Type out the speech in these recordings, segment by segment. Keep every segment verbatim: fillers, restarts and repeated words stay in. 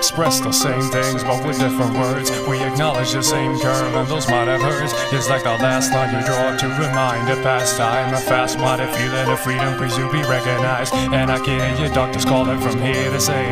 express the same things, but with different words. We acknowledge the same curve, and those might have hurts. It's like the last line you draw to remind a past time. A fast-minded feeling of freedom, please you be recognized. And I can hear your doctors calling from here to say,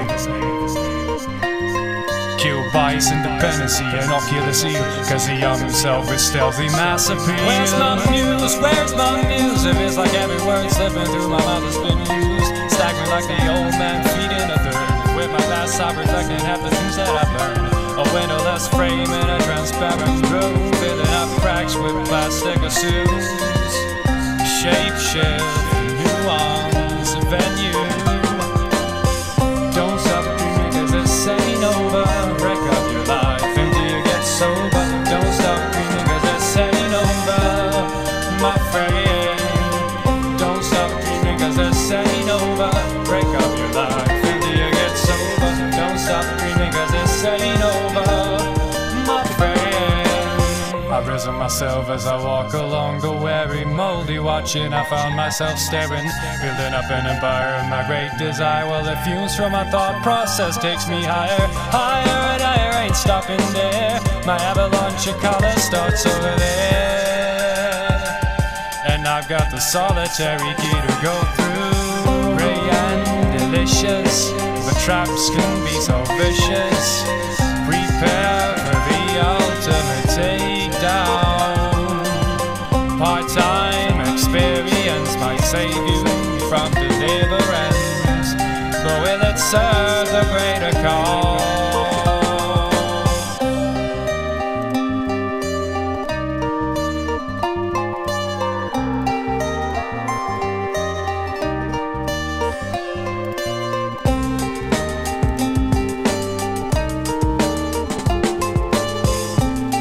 kill bias, independency, and I'll kill the seal, cause the young himself is stealthy mass appeal. Where's my muse? Where's my muse? If it's like every word slipping through my mouth has been used, staggering like the old man feeding a third. With my past I reflecting half the things that I've learned. A windowless frame in a transparent room, filling up cracks with plastic assumes. Shape shift, nuance, venue. Don't stop dreaming cause this ain't over. Wreck up your life until you get sober. Don't stop dreaming cause this ain't over, my friend. Don't stop dreaming cause this ain't over. Break up your life until you get sober. Don't stop dreaming cause this ain't over, my friend. I've risen myself as I walk along the weary, moldy watching. I found myself staring, building up an empire of my great desire. Well, the fumes from my thought process takes me higher, higher and higher, ain't stopping there. My avalanche of color starts over there, and I've got the solitary key to go through. Ray and delicious, but traps can be so vicious. Prepare for the ultimate takedown. Part-time experience might save you from deliverance, but will it serve the greater cause?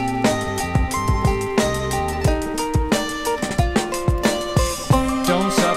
Don't stop